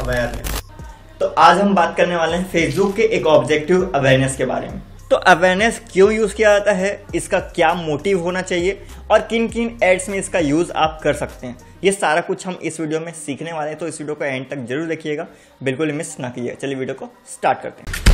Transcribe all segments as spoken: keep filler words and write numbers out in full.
Awareness. तो आज हम बात करने वाले हैं फेसबुक के एक ऑब्जेक्टिव अवेयरनेस के बारे में। तो अवेयरनेस क्यों यूज किया जाता है, इसका क्या मोटिव होना चाहिए और किन किन एड्स में इसका यूज आप कर सकते हैं, ये सारा कुछ हम इस वीडियो में सीखने वाले हैं। तो इस वीडियो को एंड तक जरूर देखिएगा, बिल्कुल मिस ना कीजिएगा। चलिए वीडियो को स्टार्ट करते हैं।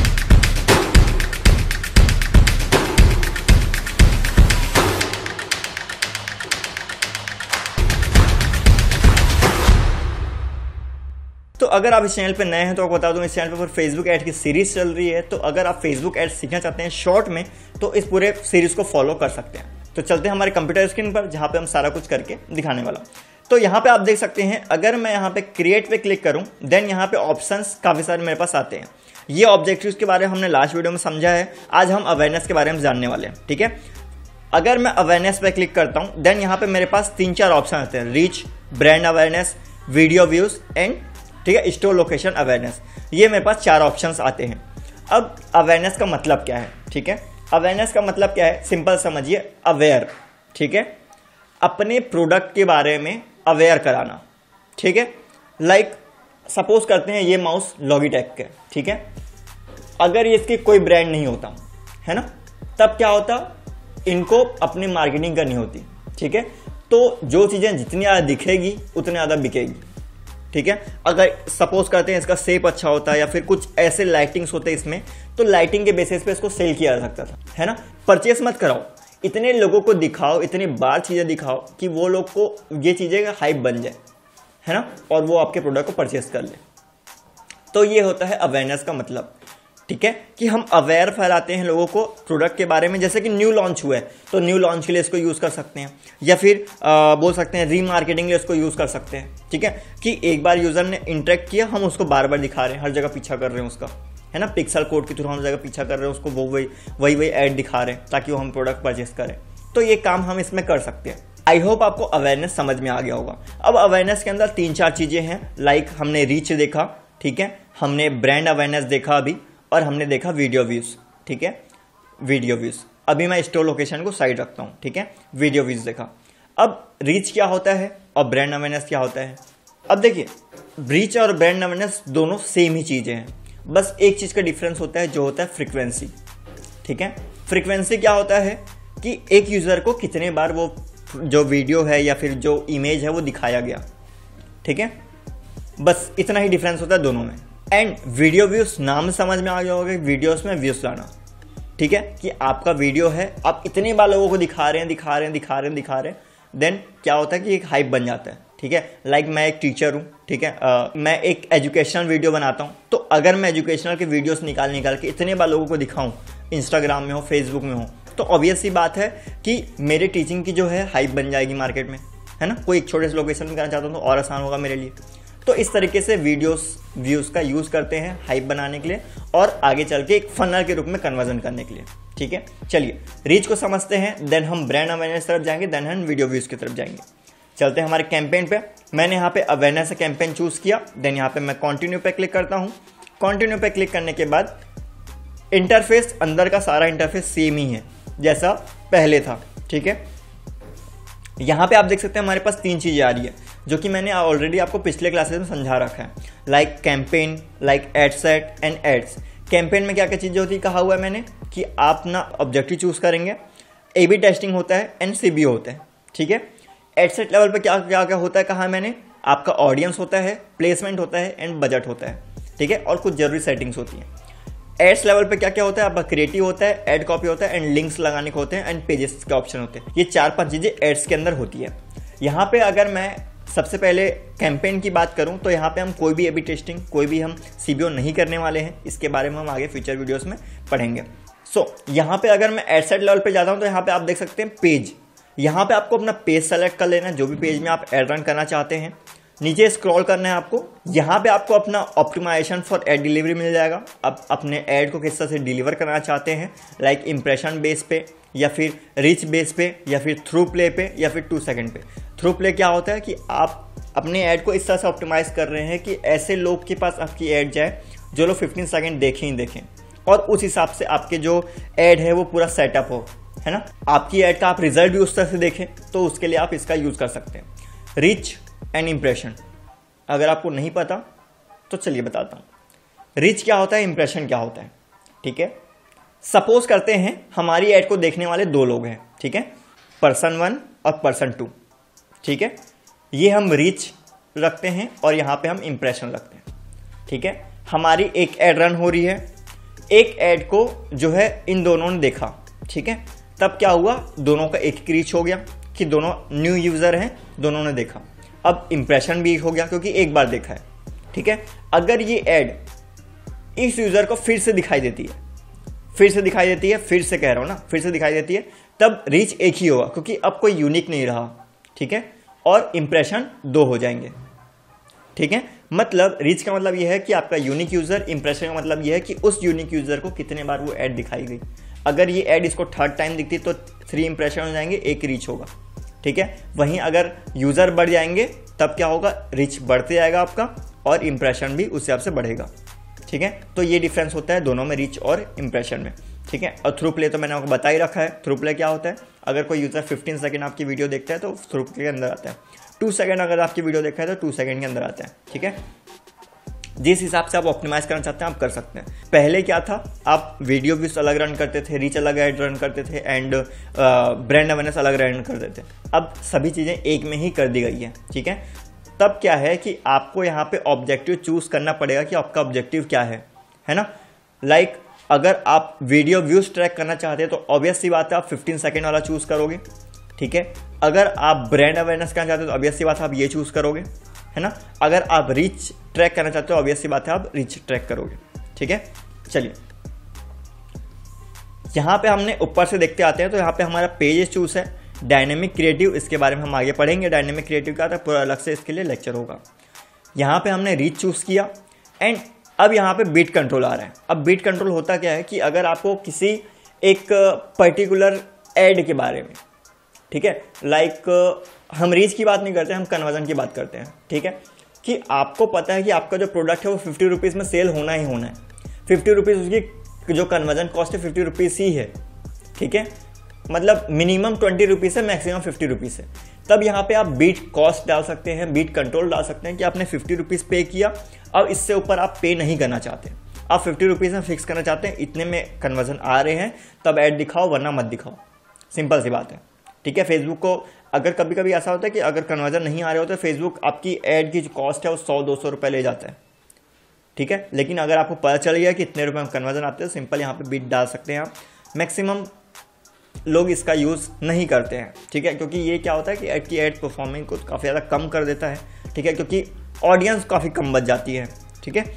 तो अगर आप इस चैनल पे नए हैं तो आपको बता दूं, इस चैनल पर फेसबुक ऐड की सीरीज चल रही है। तो अगर आप फेसबुक ऐड सीखना चाहते हैं शॉर्ट में, तो इस पूरे सीरीज को फॉलो कर सकते हैं। तो चलते हैं हमारे कंप्यूटर स्क्रीन पर, जहां पे हम सारा कुछ करके दिखाने वाला। तो यहाँ पे आप देख सकते हैं, अगर मैं यहाँ पे क्रिएट पे क्लिक करूं, देन यहाँ पे ऑप्शंस काफी सारे मेरे पास आते हैं। ये ऑब्जेक्टिव्स के बारे में हमने लास्ट वीडियो में समझा है, आज हम अवेयरनेस के बारे में जानने वाले हैं। ठीक है, अगर मैं अवेयरनेस पे क्लिक करता हूँ, देन यहाँ पे मेरे पास तीन चार ऑप्शन आते हैं, reach, brand awareness, video views and ठीक है स्टोर लोकेशन अवेयरनेस। ये मेरे पास चार ऑप्शंस आते हैं। अब अवेयरनेस का मतलब क्या है? ठीक है, अवेयरनेस का मतलब क्या है, सिंपल समझिए, अवेयर। ठीक है, अपने प्रोडक्ट के बारे में अवेयर कराना। ठीक है, लाइक सपोज करते हैं ये माउस लॉगिटेक के, ठीक है, अगर ये इसकी कोई ब्रांड नहीं होता है ना, तब क्या होता, इनको अपनी मार्केटिंग करनी होती। ठीक है, तो जो चीजें जितनी ज्यादा दिखेगी उतनी ज्यादा बिकेगी। ठीक है, अगर सपोज करते हैं इसका शेप अच्छा होता है या फिर कुछ ऐसे लाइटिंग्स होते हैं इसमें, तो लाइटिंग के बेसिस पे इसको सेल किया जा सकता था, है ना। परचेस मत कराओ, इतने लोगों को दिखाओ, इतनी बार चीजें दिखाओ कि वो लोग को ये चीजें का हाइप बन जाए, है ना, और वो आपके प्रोडक्ट को परचेस कर ले। तो ये होता है अवेयरनेस का मतलब। ठीक है, कि हम अवेयर फैलाते हैं लोगों को प्रोडक्ट के बारे में। जैसे कि न्यू लॉन्च हुआ है तो न्यू लॉन्च के लिए इसको यूज कर सकते हैं, या फिर आ, बोल सकते हैं रीमार्केटिंग के लिए इसको यूज कर सकते हैं। ठीक है, कि एक बार यूजर ने इंटरेक्ट किया, हम उसको बार बार दिखा रहे हैं, हर जगह पीछा कर रहे हैं उसका, है ना, पिक्सल कोड के थ्रू हम जगह पीछा कर रहे हैं उसको, वो वही वही वही ऐड दिखा रहे हैं ताकि वो हम प्रोडक्ट परचेस करें। तो ये काम हम इसमें कर सकते हैं। आई होप आपको अवेयरनेस समझ में आ गया होगा। अब अवेयरनेस के अंदर तीन चार चीजें हैं, लाइक हमने रीच देखा, ठीक है, हमने ब्रांड अवेयरनेस देखा अभी, और हमने देखा वीडियो व्यूज। ठीक है, वीडियो व्यूज। अभी मैं स्टोर लोकेशन को साइड रखता हूं। ठीक है, वीडियो व्यूज देखा। अब रीच क्या होता है और ब्रांड अवेयरनेस क्या होता है? अब देखिए, रीच और ब्रांड अवेयरनेस दोनों सेम ही चीजें हैं, बस एक चीज का डिफरेंस होता है, जो होता है फ्रीक्वेंसी। ठीक है, फ्रीक्वेंसी क्या होता है कि एक यूजर को कितने बार वो जो वीडियो है या फिर जो इमेज है वो दिखाया गया। ठीक है, बस इतना ही डिफरेंस होता है दोनों में। एंड वीडियो व्यूज, नाम समझ में आ गया होगा, वीडियोस में व्यूज लाना। ठीक है, कि आपका वीडियो है, आप इतने बार लोगों को दिखा रहे हैं दिखा रहे हैं दिखा रहे हैं दिखा रहे हैं, देन क्या होता है कि एक हाइप बन जाता है। ठीक है, लाइक मैं एक टीचर हूँ, ठीक है, आ, मैं एक एजुकेशनल वीडियो बनाता हूँ, तो अगर मैं एजुकेशनल के वीडियोस निकाल निकाल के इतने बार लोगों को दिखाऊं, इंस्टाग्राम में हो, फेसबुक में हो, तो ऑब्वियस सी बात है कि मेरे टीचिंग की जो है हाइप बन जाएगी मार्केट में, है ना। कोई एक छोटे से लोकेशन में करना चाहता हूँ तो और आसान होगा मेरे लिए। तो इस तरीके से वीडियोस व्यूज का यूज करते हैं हाइप बनाने के लिए और आगे चल के एक फनल के रूप में कन्वर्जन करने के लिए। ठीक है, चलिए रीच को समझते हैं, देन हम ब्रांड अवेयरनेस तरफ जाएंगे, देन हम वीडियो व्यूज की तरफ जाएंगे। चलते हैं हमारे कैंपेन पे। मैंने यहाँ पे अवेयरनेस कैंपेन चूज किया, देन यहाँ पे मैं कंटिन्यू पे क्लिक करता हूँ। कंटिन्यू पे क्लिक करने के बाद इंटरफेस, अंदर का सारा इंटरफेस सेम ही है जैसा पहले था। ठीक है, यहाँ पे आप देख सकते हैं हमारे पास तीन चीजें आ रही है, जो कि मैंने ऑलरेडी आपको पिछले क्लासेस में समझा रखा है, like campaign, like ad set and ads. Campaign में क्या क्या चीजें होती है, कहा हुआ है मैंने कि आप ना ऑब्जेक्टिव चूज करेंगे, ए बी टेस्टिंग होता है एंड सी बी होता है। ठीक है, एड सेट लेवल पे क्या क्या क्या होता है, कहा मैंने, आपका ऑडियंस होता है, प्लेसमेंट होता है एंड बजट होता है। ठीक है, और कुछ जरूरी सेटिंग्स होती हैं। एड्स लेवल पे क्या क्या होता है, आपका क्रिएटिव होता है, एड कॉपी होता है एंड लिंक्स लगाने को होते हैं एंड पेजेस के ऑप्शन होते हैं। ये चार पांच चीजें एड्स के अंदर होती है। यहाँ पे अगर मैं सबसे पहले कैंपेन की बात करूं, तो यहाँ पे हम कोई भी ए बी टेस्टिंग, कोई भी हम सीबीओ नहीं करने वाले हैं। इसके बारे में हम आगे फ्यूचर वीडियोस में पढ़ेंगे। सो so, यहाँ पे अगर मैं एड सेट लेवल पे जाता हूँ, तो यहाँ पे आप देख सकते हैं पेज। यहाँ पे आपको अपना पेज सेलेक्ट कर लेना है, जो भी पेज में आप एड रन करना चाहते हैं। नीचे स्क्रॉल करना है आपको, यहाँ पे आपको अपना ऑप्टिमाइजेशन फॉर एड डिलीवरी मिल जाएगा। आप अपने एड को किस तरह से डिलीवर करना चाहते हैं, लाइक इंप्रेशन बेस पे, या फिर रीच बेस पे, या फिर थ्रू प्ले पे, या फिर टू सेकंड पे। थ्रू प्ले क्या होता है कि आप अपने ऐड को इस तरह से ऑप्टिमाइज कर रहे हैं कि ऐसे लोग के पास आपकी ऐड जाए जो लोग पंद्रह सेकंड देखें ही देखें, और उस हिसाब से आपके जो ऐड है वो पूरा सेटअप हो, है ना। आपकी ऐड का आप रिजल्ट भी उस तरह से देखें, तो उसके लिए आप इसका यूज कर सकते हैं। रीच एंड इंप्रेशन, अगर आपको नहीं पता तो चलिए बताता हूँ। रीच क्या होता है, इंप्रेशन क्या होता है, ठीक है। सपोज करते हैं हमारी ऐड को देखने वाले दो लोग हैं, ठीक है, पर्सन वन और पर्सन टू, ठीक है। ये हम रीच रखते हैं और यहाँ पे हम इंप्रेशन रखते हैं, ठीक है। हमारी एक ऐड रन हो रही है, एक ऐड को जो है इन दोनों ने देखा, ठीक है। तब क्या हुआ, दोनों का एक ही रीच हो गया कि दोनों न्यू यूजर हैं, दोनों ने देखा। अब इंप्रेशन भी हो गया क्योंकि एक बार देखा है, ठीक है। अगर ये ऐड इस यूजर को फिर से दिखाई देती है, फिर से दिखाई देती है, फिर से कह रहा हूं ना, फिर से दिखाई देती है, तब रीच एक ही होगा क्योंकि अब कोई यूनिक नहीं रहा, ठीक है। और इंप्रेशन दो हो जाएंगे, ठीक है। मतलब रीच का मतलब यह है कि आपका यूनिक यूजर, इंप्रेशन का मतलब यह है कि उस यूनिक यूजर को कितने बार वो ऐड दिखाई गई। अगर ये ऐड इसको थर्ड टाइम दिखती तो थ्री इंप्रेशन हो जाएंगे, एक रीच होगा, ठीक है। वहीं अगर यूजर बढ़ जाएंगे तब क्या होगा, रीच बढ़ते जाएगा आपका और इंप्रेशन भी उस हिसाब से बढ़ेगा, ठीक है। तो ये डिफरेंस होता है दोनों में, रीच और इंप्रेशन में, ठीक है। और थ्रू प्ले तो मैंने आपको बता ही रखा है। थ्रू प्ले क्या होता है, अगर कोई यूजर फिफ्टीन सेकंड आपकी वीडियो देखता है तो थ्रू प्ले के अंदर आता है। टू सेकंड अगर आपकी वीडियो देखा है तो टू सेकंड के अंदर आता है, ठीक है। जिस हिसाब से आप ऑप्टिमाइज करना चाहते हैं आप कर सकते हैं। पहले क्या था, आप वीडियो व्यूज अलग रन करते थे, रीच अलग ऐड रन करते थे एंड ब्रांड अवेयरनेस अलग रन करते थे। अब सभी चीजें एक में ही कर दी गई है, ठीक है। तब क्या है कि आपको यहाँ पे ऑब्जेक्टिव चूज करना पड़ेगा कि आपका ऑब्जेक्टिव क्या है, है ना। लाइक like, अगर आप वीडियो व्यूज ट्रैक करना चाहते हैं तो ऑब्वियस सी बात है आप फिफ्टीन सेकंड वाला चूज करोगे, ठीक है। अगर आप ब्रांड अवेयरनेस करना चाहते हो तो ऑब्वियस सी बात है आप ये चूज करोगे, है ना। अगर आप रीच ट्रैक करना चाहते हो ऑब्वियस सी बात है आप रीच ट्रैक करोगे, ठीक है। चलिए यहां पे हमने ऊपर से देखते आते हैं तो यहाँ पे हमारा पेज चूज है, डायनेमिक क्रिएटिव, इसके बारे में हम आगे पढ़ेंगे। डायनेमिक क्रिएटिव का था पूरा अलग से इसके लिए लेक्चर होगा। यहाँ पे हमने रीच चूज किया एंड अब यहाँ पे बीट कंट्रोल आ रहा है। अब बीट कंट्रोल होता क्या है कि अगर आपको किसी एक पर्टिकुलर एड के बारे में, ठीक है, लाइक हम रीच की बात नहीं करते, हम कन्वर्जन की बात करते हैं, ठीक है, कि आपको पता है कि आपका जो प्रोडक्ट है वो फिफ्टी रुपीज़ में सेल होना ही होना है, फिफ्टी रुपीज़ उसकी जो कन्वर्जन कॉस्ट है फिफ्टी रुपीज़ ही है, ठीक है। मतलब मिनिमम ट्वेंटी रुपीज़ है, मैक्सिमम फिफ्टी रुपीज़ है। तब यहाँ पे आप बीट कॉस्ट डाल सकते हैं, बीट कंट्रोल डाल सकते हैं कि आपने फिफ्टी रुपीज़ पे किया, अब इससे ऊपर आप पे नहीं करना चाहते, आप फिफ्टी रुपीज़ में फिक्स करना चाहते हैं, इतने में कन्वर्जन आ रहे हैं तब ऐड दिखाओ वरना मत दिखाओ, सिंपल सी बात है, ठीक है। फेसबुक को अगर कभी कभी ऐसा होता है कि अगर कन्वर्जन नहीं आ रहे होते, फेसबुक आपकी ऐड की जो कॉस्ट है वो सौ दो सौ रुपये ले जाता है, ठीक है। लेकिन अगर आपको पता चल गया कि इतने रुपये में कन्वर्जन आते हैं, सिंपल यहाँ पे बीट डाल सकते हैं आप। मैक्सिमम लोग इसका यूज़ नहीं करते हैं, ठीक है, क्योंकि ये क्या होता है कि ऐड की ऐड परफॉर्मेंस को काफ़ी ज़्यादा कम कर देता है, ठीक है, क्योंकि ऑडियंस काफ़ी कम बच जाती है, ठीक है।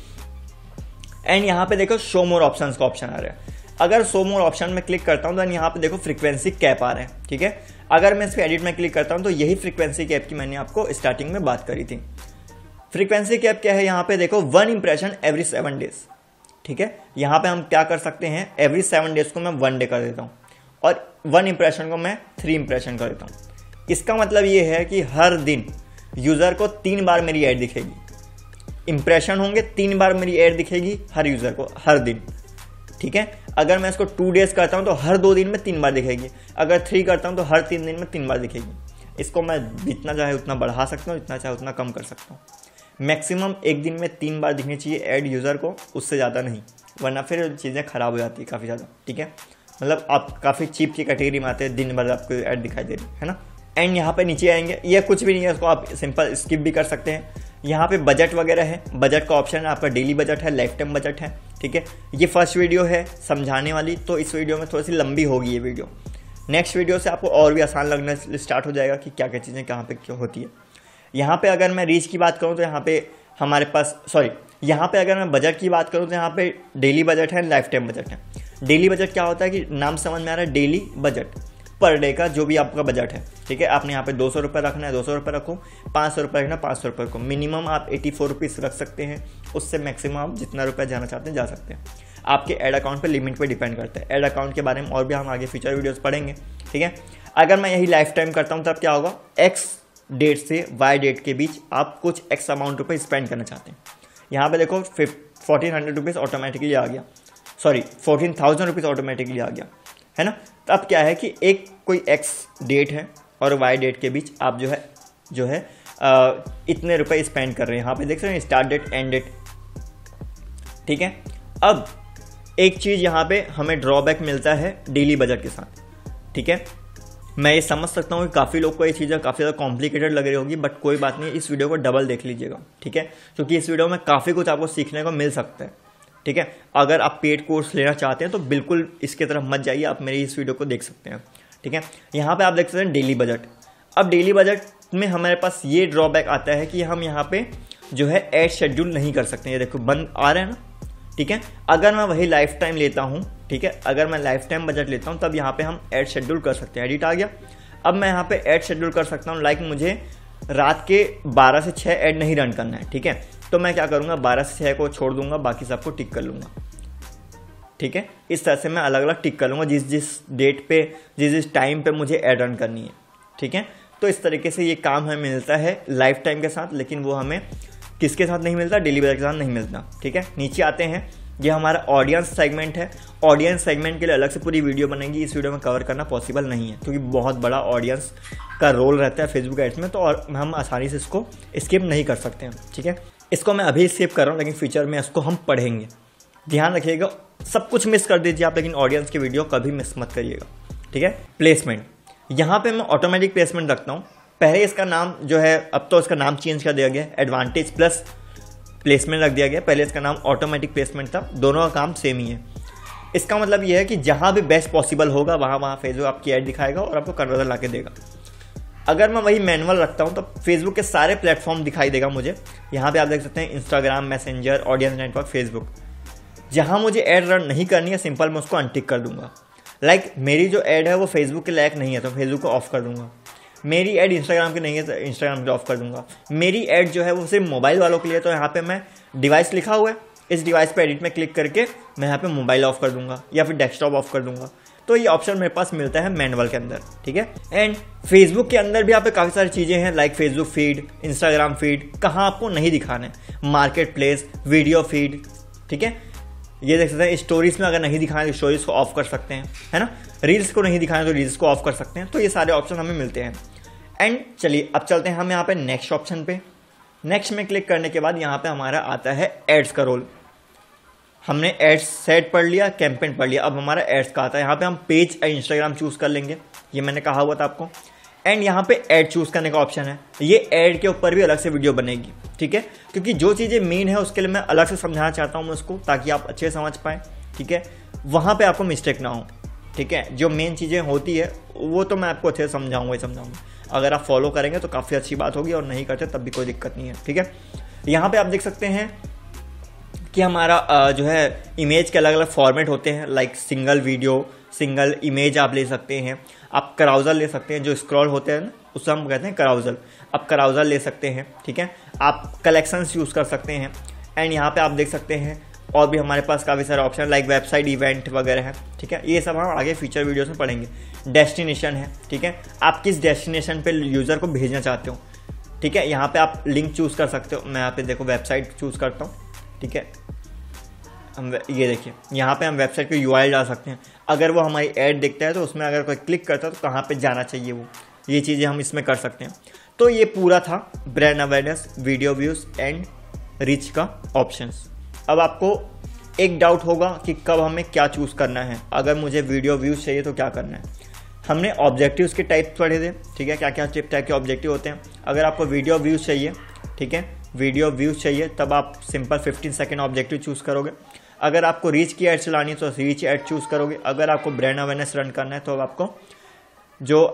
एंड यहाँ पे देखो शो मोर ऑप्शंस का ऑप्शन आ रहा है। अगर शो मोर ऑप्शन में क्लिक करता हूँ तो यहाँ पे देखो फ्रीक्वेंसी कैप आ रहा है, ठीक है। अगर मैं इस पर एडिट में क्लिक करता हूँ तो यही फ्रीक्वेंसी कैप की मैंने आपको स्टार्टिंग में बात करी थी। फ्रीक्वेंसी कैप क्या है, यहाँ पे देखो one impression every seven days, ठीक है। यहाँ पे हम क्या कर सकते हैं, एवरी सेवन डेज को मैं वन डे कर देता हूँ और वन इंप्रेशन को मैं थ्री इंप्रेशन कर देता हूँ। इसका मतलब ये है कि हर दिन यूजर को तीन बार मेरी ऐड दिखेगी, इंप्रेशन होंगे तीन बार मेरी ऐड दिखेगी हर यूजर को हर दिन, ठीक है। अगर मैं इसको टू डेज करता हूं तो हर दो दिन में तीन बार दिखेगी, अगर थ्री करता हूं तो हर तीन दिन में तीन बार दिखेगी। इसको मैं जितना चाहे उतना बढ़ा सकता हूं, जितना चाहे उतना कम कर सकता हूं। मैक्सिमम एक दिन में तीन बार दिखनी चाहिए ऐड यूजर को, उससे ज़्यादा नहीं, वरना फिर चीज़ें खराब हो जाती है काफ़ी ज़्यादा, ठीक है। मतलब आप काफ़ी चीप की कैटेगरी में आते हैं, दिन भर आपको ऐड दिखाई दे रही है ना। एंड यहाँ पे नीचे आएंगे, ये कुछ भी नहीं है, इसको आप सिंपल स्किप भी कर सकते हैं। यहाँ पे बजट वगैरह है, बजट का ऑप्शन है, आपका डेली बजट है, लाइफ टाइम बजट है, ठीक है। ये फर्स्ट वीडियो है समझाने वाली, तो इस वीडियो में थोड़ी सी लंबी होगी ये वीडियो। नेक्स्ट वीडियो से आपको और भी आसान लगना स्टार्ट हो जाएगा कि क्या क्या चीज़ें कहाँ पे क्यों होती है। यहाँ पे अगर मैं रीच की बात करूँ तो यहाँ पे हमारे पास सॉरी यहाँ पे अगर मैं बजट की बात करूँ तो यहाँ पे डेली बजट है, लाइफ टाइम बजट है। डेली बजट क्या होता है कि नाम समझ में आ रहा है, डेली बजट पर डे का जो भी आपका बजट है, ठीक है। आपने यहाँ पे दो सौ रुपये रखना है, दो सौ रुपये रखो, पाँच सौ रुपये रखना, पाँच सौ रुपये रखो। मिनिमम आप एटी फोर रुपीज़ रख सकते हैं, उससे मैक्सिमम आप जितना रुपया जाना चाहते हैं जा सकते हैं। आपके एड अकाउंट पे लिमिट पे डिपेंड करता है। एड अकाउंट के बारे में और भी हम आगे फ्यूचर वीडियोस पढ़ेंगे, ठीक है। अगर मैं यही लाइफ टाइम करता हूँ तब क्या होगा, एक्स डेट से वाई डेट के बीच आप कुछ एक्स अमाउंट रुपये स्पेंड करना चाहते हैं। यहाँ पे देखो फोर्टीन हंड्रेड रुपीज़ ऑटोमेटिकली आ गया, sorry fourteen thousand rupees automatically आ गया, है ना। तो अब क्या है कि एक कोई एक्स डेट है और वाई डेट के बीच आप जो है जो है आ, इतने रुपए स्पेंड कर रहे हैं। यहाँ पे देख रहे हैं स्टार्ट डेट एंड डेट, ठीक है। अब एक चीज़ यहाँ पे हमें ड्रॉबैक मिलता है डेली बजट के साथ, ठीक है। मैं ये समझ सकता हूँ कि काफ़ी लोग को ये चीज़ें काफ़ी ज़्यादा कॉम्प्लिकेटेड लग रही होगी, बट कोई बात नहीं, इस वीडियो को डबल देख लीजिएगा, ठीक है, क्योंकि इस वीडियो में काफ़ी कुछ आपको सीखने को मिल सकता है, ठीक है। अगर आप पेड कोर्स लेना चाहते हैं तो बिल्कुल इसके तरफ मत जाइए, आप मेरी इस वीडियो को देख सकते हैं, ठीक है। यहाँ पे आप देख सकते हैं डेली बजट। अब डेली बजट में हमारे पास ये ड्रॉबैक आता है कि हम यहाँ पे जो है एड शेड्यूल नहीं कर सकते। ये देखो बंद आ रहा है ना, ठीक है। अगर मैं वही लाइफ टाइम लेता हूँ, ठीक है, अगर मैं लाइफ टाइम बजट लेता हूँ तब यहाँ पे हम ऐड शेड्यूल कर सकते हैं। एडिट आ गया। अब मैं यहाँ पे ऐड शेड्यूल कर सकता हूँ, लाइक मुझे रात के बारह से छः ऐड नहीं रन करना है, ठीक है। तो मैं क्या करूँगा, बारह से छः को छोड़ दूंगा, बाकी सबको टिक कर लूँगा, ठीक है। इस तरह से मैं अलग अलग टिक कर लूँगा जिस जिस डेट पे, जिस जिस टाइम पे मुझे ऐड रन करनी है, ठीक है। तो इस तरीके से ये काम हमें मिलता है लाइफ टाइम के साथ, लेकिन वो हमें किसके साथ नहीं मिलता, डेली बजट के साथ नहीं मिलता, ठीक है। नीचे आते हैं, ये हमारा ऑडियंस सेगमेंट है। ऑडियंस सेगमेंट के लिए अलग से पूरी वीडियो बनेगी, इस वीडियो में कवर करना पॉसिबल नहीं है क्योंकि बहुत बड़ा ऑडियंस का रोल रहता है फेसबुक एड्स में, तो और हम आसानी से इसको स्किप नहीं कर सकते हैं, ठीक है। इसको मैं अभी स्किप कर रहा हूँ, लेकिन फ्यूचर में इसको हम पढ़ेंगे। ध्यान रखिएगा, सब कुछ मिस कर दीजिए आप, लेकिन ऑडियंस की वीडियो कभी मिस मत करिएगा, ठीक है। प्लेसमेंट, यहाँ पे मैं ऑटोमेटिक प्लेसमेंट रखता हूँ। पहले इसका नाम जो है, अब तो इसका नाम चेंज कर दिया गया, एडवांटेज प्लस प्लेसमेंट रख दिया गया। पहले इसका नाम ऑटोमेटिक प्लेसमेंट था, दोनों का काम सेम ही है। इसका मतलब यह है कि जहाँ भी बेस्ट पॉसिबल होगा वहाँ वहाँ फेसबुक आपकी ऐड दिखाएगा और आपको कन्वर्जन ला के देगा। अगर मैं वही मैनुअल रखता हूँ तो फेसबुक के सारे प्लेटफॉर्म दिखाई देगा मुझे। यहाँ पे आप देख सकते हैं Instagram, Messenger, audience network, Facebook. जहाँ मुझे ऐड रन नहीं करनी है, सिंपल मैं उसको अनटिक कर दूंगा। लाइक like, मेरी जो ऐड है वो फेसबुक के लायक नहीं है तो फेसबुक को ऑफ कर दूंगा। मेरी ऐड इंस्टाग्राम की नहीं है तो इंस्टाग्राम को ऑफ कर दूंगा। मेरी ऐड जो है वो सिर्फ मोबाइल वालों के लिए, तो यहाँ पे मैं डिवाइस लिखा हुआ है, इस डिवाइस पे एडिट में क्लिक करके मैं यहाँ पे मोबाइल ऑफ कर दूंगा या फिर डेस्कटॉप ऑफ कर दूंगा। तो ये ऑप्शन मेरे पास मिलता है मैनुअल के अंदर, ठीक है। एंड फेसबुक के अंदर भी यहाँ पे काफ़ी सारी चीज़ें हैं, like Facebook feed, Instagram feed, कहाँ आपको नहीं दिखाना है, मार्केट प्लेस, वीडियो फीड, ठीक है। ये देख सकते हैं स्टोरीज में अगर नहीं दिखाएं तो स्टोरीज को ऑफ कर सकते हैं, है ना। रील्स को नहीं दिखाएं तो रील्स को ऑफ कर सकते हैं। तो ये सारे ऑप्शन हमें मिलते हैं। एंड चलिए अब चलते हैं हम यहाँ पे नेक्स्ट ऑप्शन पे। नेक्स्ट में क्लिक करने के बाद यहाँ पे हमारा आता है एड्स का रोल। हमने एड्स सेट पढ़ लिया, कैंपेन पढ़ लिया, अब हमारा एड्स का आता है। यहाँ पे हम पेज या इंस्टाग्राम चूज कर लेंगे, ये मैंने कहा हुआ था आपको। एंड यहाँ पे ऐड चूज करने का ऑप्शन है। ये ऐड के ऊपर भी अलग से वीडियो बनेगी, ठीक है, क्योंकि जो चीज़ें मेन है उसके लिए मैं अलग से समझाना चाहता हूँ उसको, ताकि आप अच्छे से समझ पाएँ, ठीक है। वहाँ पे आपको मिस्टेक ना हो, ठीक है। जो मेन चीज़ें होती है वो तो मैं आपको अच्छे से समझाऊंगा ही समझाऊंगा। अगर आप फॉलो करेंगे तो काफ़ी अच्छी बात होगी, और नहीं करते तब भी कोई दिक्कत नहीं है, ठीक है। यहाँ पे आप देख सकते हैं कि हमारा जो है इमेज के अलग अलग फॉर्मेट होते हैं, like single video, single image आप ले सकते हैं। आप कराउजल ले सकते हैं, जो स्क्रॉल होते हैं ना उससे हम कहते हैं कराउजल। आप कराउजल ले सकते हैं, ठीक है। आप कलेक्शंस यूज़ कर सकते हैं। एंड यहाँ पे आप देख सकते हैं और भी हमारे पास काफ़ी सारे ऑप्शन, लाइक वेबसाइट, इवेंट वगैरह है, ठीक है। ये सब हम आगे फीचर वीडियोस में पढ़ेंगे। डेस्टिनेशन है, ठीक है, आप किस डेस्टिनेशन पे यूज़र को भेजना चाहते हो, ठीक है। यहाँ पे आप लिंक चूज़ कर सकते हो। मैं यहाँ पे देखो वेबसाइट चूज़ करता हूँ, ठीक है। हम ये देखिए यहाँ पे हम वेबसाइट पे यू आई डाल सकते हैं। अगर वो हमारी ऐड देखता है तो उसमें अगर कोई क्लिक करता है तो कहाँ पे जाना चाहिए, वो ये चीज़ें हम इसमें कर सकते हैं। तो ये पूरा था brand awareness, video views and reach का ऑप्शंस। अब आपको एक डाउट होगा कि कब हमें क्या चूज़ करना है। अगर मुझे वीडियो व्यूज़ चाहिए तो क्या करना है। हमने ऑब्जेक्टिव्स के टाइप पढ़े थे, ठीक है, क्या क्या टाइप के ऑब्जेक्टिव होते हैं। अगर आपको वीडियो व्यूज़ चाहिए, ठीक है, वीडियो व्यूज़ चाहिए, तब आप simple fifteen second objective choose करोगे। अगर आपको रीच की ऐड चलानी है तो रीच ऐड चूज़ करोगे। अगर आपको ब्रांड अवेयरनेस रन करना है तो आपको जो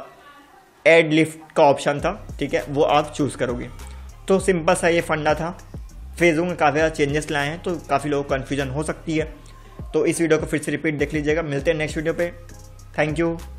एड लिफ्ट का ऑप्शन था, ठीक है, वो आप चूज़ करोगे। तो सिंपल सा ये फंडा था। फेसबुक में काफ़ी ज़्यादा चेंजेस लाए हैं, तो काफ़ी लोगों को कन्फ्यूजन हो सकती है। तो इस वीडियो को फिर से रिपीट देख लीजिएगा। मिलते हैं नेक्स्ट वीडियो पे। Thank you.